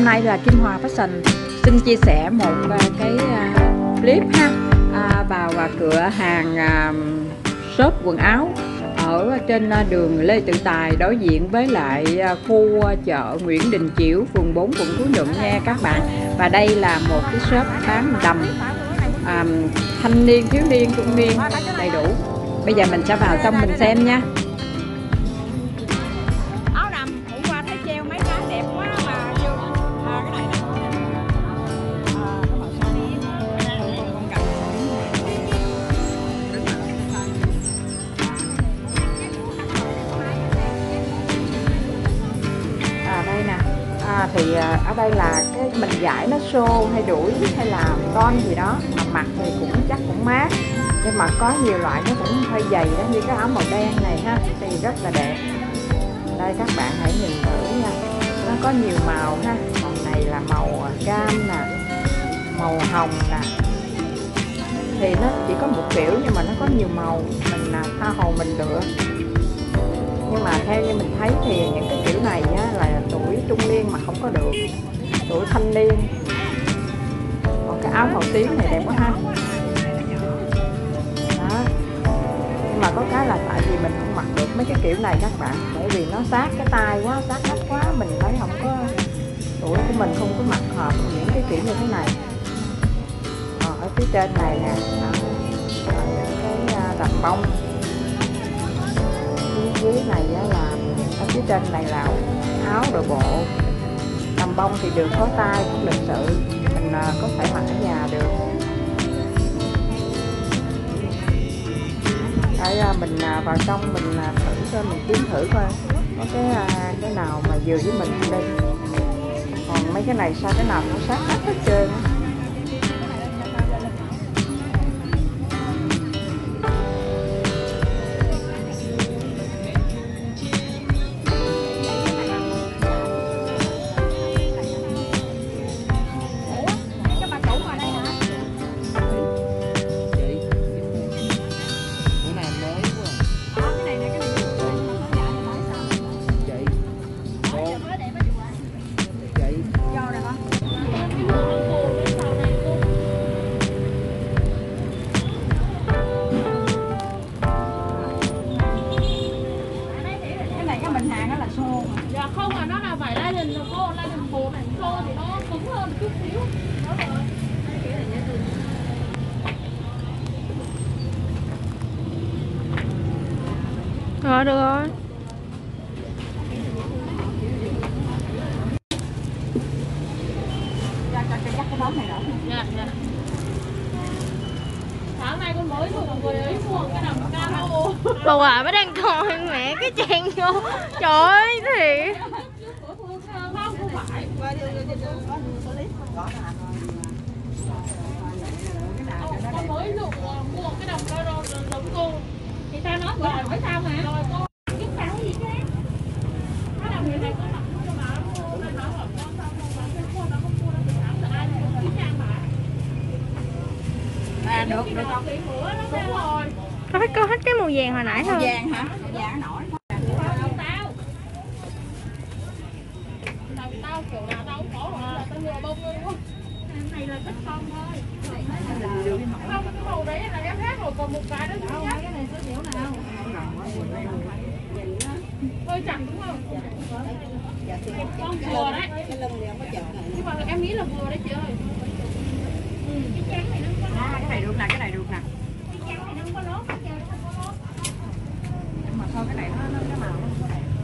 Hôm nay là Kim Hòa Fashion xin chia sẻ một cái clip ha, vào cửa hàng shop quần áo ở trên đường Lê Tự Tài, đối diện với lại khu chợ Nguyễn Đình Chiểu, phường 4, quận Phú Nhuận nha các bạn. Và đây là một cái shop bán đầm thanh niên, thiếu niên, trung niên đầy đủ. Bây giờ mình sẽ vào trong mình xem nha. Áo đầm hôm qua thấy treo mấy cái đẹp quá mà chưa. Cái này nè. Cái màu xanh đi. Con cầm. Đây nè. Thì ở đây là cái mình giải nó xô hay đuổi hay là con gì đó, mà mặc thì chắc cũng mát, nhưng mà có nhiều loại nó cũng hơi dày đó, như cái áo màu đen này ha thì rất là đẹp. Đây các bạn hãy nhìn thử nha, nó có nhiều màu ha. Màu này là màu cam nè, màu hồng nè, thì nó chỉ có một kiểu nhưng mà nó có nhiều màu, mình tha hồ mình lựa. Nhưng mà theo như mình thấy thì những cái kiểu này á, là tuổi trung niên mà không có được, tuổi thanh niên. Còn cái áo màu tím này đẹp quá ha. Đó. Nhưng mà có cái là tại vì mình không mặc được mấy cái kiểu này các bạn, bởi vì nó sát cái tay quá, sát nách quá, mình thấy không có, tuổi của mình không có mặc hợp những cái kiểu như thế này. Ở phía trên này nè, những cái đầm bông. Phía dưới này là ở phía trên này là áo đồ bộ. Đầm bông thì được có tay, cũng lịch sự, mình có thể mặc ở nhà được. Đây mình vào trong mình thử coi, mình kiếm thử coi có cái nào mà vừa với mình không đây. Còn mấy cái này sao cái nào cũng sát hết trơn á. Dạ không, nó là vải Lion là cô, Lion 1 này cô thì nó cứng hơn chút xíu. Đó rồi. Được rồi. Dạ. Sáng nay con mới dùng người ấy mua cái đầm camo. Bà quả mới đang coi mẹ cái trang vô. Trời ơi thiệt. Không phải. Con mới dùng mua cái đầm camo giống cô. Thì tao nói bữa hỏi sao mà. Rồi cô biết sao cái gì chứ. Cái đầm người này có mặc cho bà mua, nó nói là con sao không bán cho cô, nó không mua đâu thì áo là ai mua cái trang bà. Được con. Đúng rồi. Có hết cái màu vàng hồi nãy thôi. Màu vàng hả? Màu vàng nổi. Tao kiểu nào tao cũng bỏ rồi, là tao lừa bông luôn. Cái này là thích con thôi. Không, cái màu đấy là em hết rồi, còn một cái đó nữa nhá. Cái này số kiểu nào? Hơi chặt đúng không? Con vừa đấy. Nhưng mà em nghĩ là vừa đấy chị ơi. Cái trắng này nó có cái này được nè, cái này được nè. cái trắng này nó không có lót, cái trắng nó không có lót. Nhưng mà thôi cái này nó cái màu nó không có đẹp.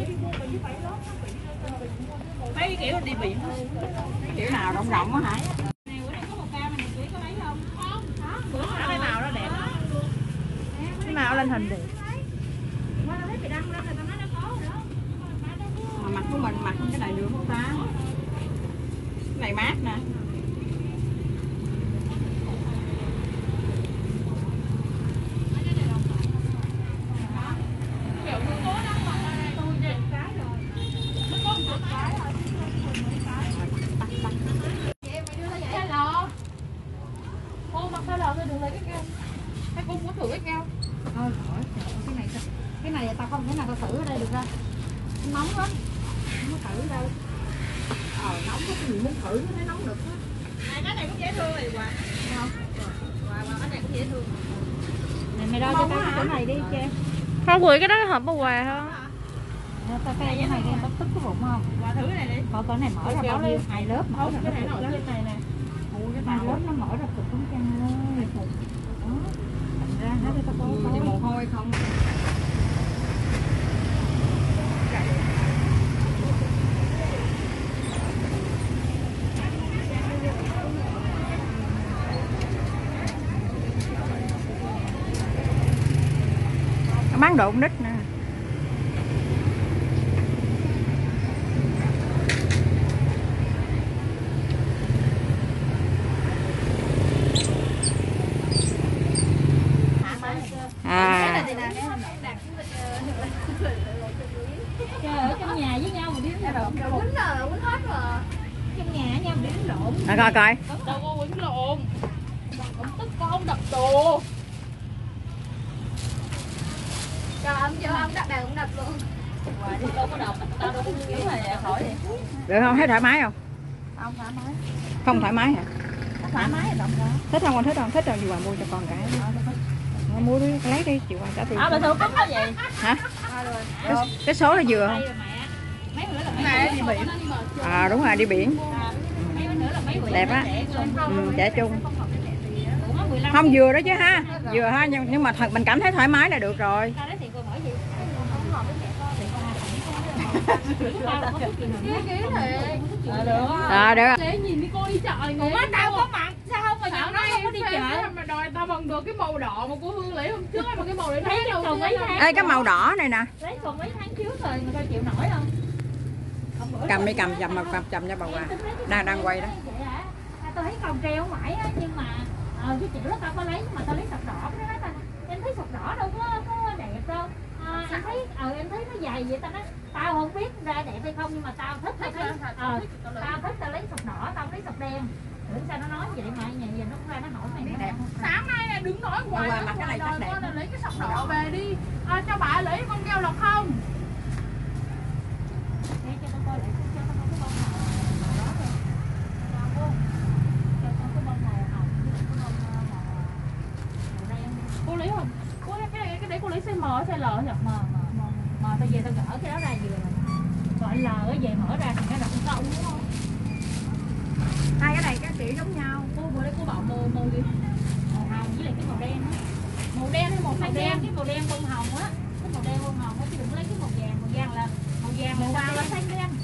Mấy kiểu đi biển, kiểu nào rộng rộng á hả? Cái màu đó đẹp. Cái màu lên hình đẹp. Mà mặt của mình mặc cái này được không ta? Cái này mát nè. Cô mặc sao lợn rồi đừng lấy cái keo. Hay cô muốn thử cái keo? Thôi khỏi, cái này tao không thể nào tao thử ở đây được ra, nóng lắm, không có thử đâu. nóng có cái gì muốn thử nó thấy nóng được á. Cái này cũng dễ thương này Hòa. Không? Cái này cũng dễ thương. Này mày đo cho tao cái này đi che. Không quỳ cái đó hợp bao quà không? Tao cái này đi, bắp tức cái bụng không? Hòa thử cái này đi. Coi con này mở ra bao nhiêu? 2 lớp mở ra. Cái này nó ở trên này nè. Hai lớp nó mở ra cực không chăng ơi. Đó. Thành ra nó tao có mồ hôi không? Bán đồ con nít nè. chơi ở trong nhà với nhau mà đi đánh lộn. Quýnh rồi, quýnh hết rồi. Trong nhà với nhau mà đi đánh lộn. Coi coi. Đâu có quýnh lộn. Ông tức con đập đồ. Trời ông chưa ông đập đàn cũng đập luôn. Đâu có đập, tao đâu có kiểu này khỏi vậy. Được không? Thấy thoải mái không? Không thoải mái. Không thoải mái hả? Thoải mái là động đó. Thích không con thích không? Thích rồi thì Hòa mua cho con cái. Mua đi, lấy đi, chị Hòa trả tiền. Bà thường cúng nó gì? Hả? Cái số là vừa không? Mấy bữa là mẹ đi biển. À đúng rồi, đi biển. Đẹp á. Trẻ trung. Không vừa đó chứ ha. Vừa ha, nhưng mà thật mình cảm thấy thoải mái là được rồi. Được. Để nhìn đi cô đi chợ này. Ủa tao có mặt sao không mà nhỏ nó không có đi chợ mà đòi tao bằng được cái màu đỏ mà cô Hương lấy hôm trước mà cái màu đấy thấy đâu mấy tháng. Ê cái màu đỏ này nè. Lấy còn mấy tháng trước rồi người ta chịu nổi không? Cầm đi cầm chầm cho bà Hòa. Đang quay đó. Tôi thấy còn treo mãi á, nhưng mà cái chữ đó tao có lấy nhưng mà tao lấy sọc đỏ cái đó tao em thấy sọc đỏ đâu có đẹp đâu. Em thấy nó dài vậy tao nói tao không biết ra đẹp hay không nhưng mà tao thích tao thấy tao thích tao lấy sọc đỏ tao lấy sọc đen. Tưởng sao nó nói vậy mà nhà giờ nó cũng ra nó hỏi mày nó đẹp. Sáng nay là đứng nói hoài nó hoài đòi con là lấy cái sọc đỏ về đi. Cho bà lấy con keo lọc không? Để cho tao coi lại cho tao coi cái bông màu đó rồi. Cho tao cái bông màu hồng với cái bông màu đen. Cô lấy không? Cô lấy cái đấy cô lấy size M size L nhỉ? Mà tao về tao gỡ cái đó ra vừa gọi L ở về mở ra thì nó rộng rộng đúng không? Hai cái này các kiểu giống nhau. Cô vừa đấy cô bảo màu gì? Màu hồng với lại cái màu đen á. Màu đen hay màu xanh đen? Cái màu đen bông hồng á. Cái màu đen bông hồng á chứ đừng có lấy cái màu vàng là màu vàng màu vàng là xanh đen.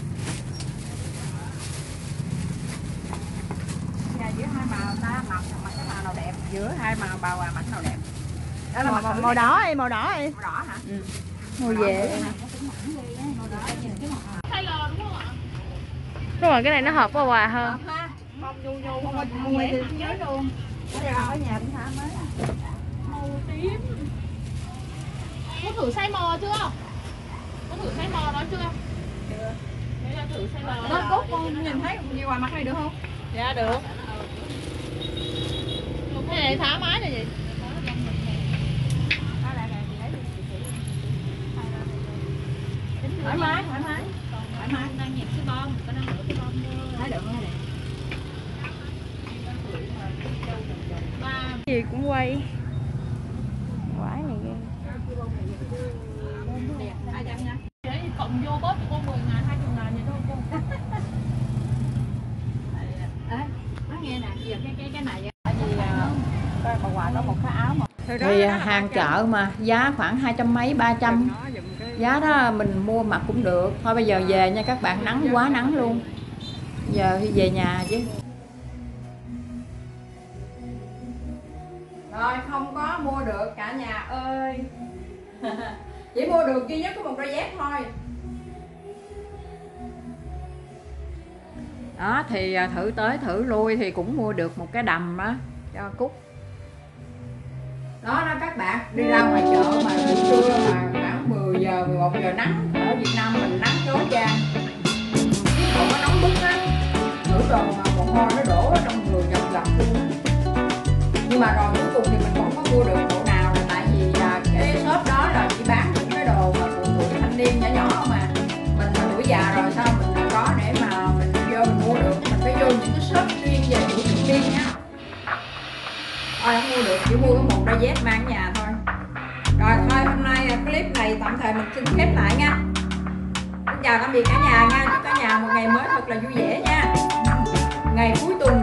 Giữa hai màu ta mặc cái màu nào đẹp? Giữa hai màu bà Hòa mặc nào đẹp? Đó là màu đỏ đi, màu đỏ đi. Màu đỏ hả? Ừ. Màu dễ. Size L đúng không ạ? Đúng rồi, cái này nó hợp với quà hơn. Bông nhu nhu không Mua thì nhớ luôn. Ở nhà cũng thoải mái. màu tím. Cô thử size M chưa? Cô thử size M đó chưa? Chưa. Đấy là thử size L. Đó, Cúc con nhìn thấy nhiều Hòa mặc này được không? Dạ được. Cái này thoải mái là gì? Thoải mái. Đang nhịp cái bông, có đang lựa cái bông thôi. Thấy được không? Gì cũng quay. Quái này ghê. Để cộng vô bớt cô 10.000, 20.000 vậy thôi cô. Nói nghe nè, giờ cái này tại vì bà Hòa có một cái áo mà thì hàng chợ mà giá khoảng 200 mấy 300, giá đó mình mua mặc cũng được thôi. Bây giờ về nha các bạn, nắng quá nắng luôn, giờ thì về nhà chứ. Rồi không có mua được cả nhà ơi. Chỉ mua được duy nhất có một đôi dép thôi. Đó thì thử tới thử lui thì cũng mua được một cái đầm á cho Cúc. Đó đó các bạn, đi ra ngoài chợ mà buổi trưa mà khoảng 10 giờ 11 giờ nắng, ở Việt Nam mình nắng chói chang, còn nó nóng bức á, thử đồ mà mồ hôi nó đổ ở trong người dọc dọc luôn. Nhưng mà rồi cuối cùng thì mình không có mua được bộ nào là tại vì cái shop đó là chỉ bán những cái đồ mà của tuổi thanh niên nhỏ nhỏ không à. Mình mà tuổi già rồi sao mình có để mà mình Thôi không mua được, chỉ mua có một đôi dép mang ở nhà thôi. Rồi thôi hôm nay clip này tạm thời mình xin khép lại nha. Xin chào tạm biệt cả nhà nha, chúc cả nhà một ngày mới thật là vui vẻ nha. Ngày cuối tuần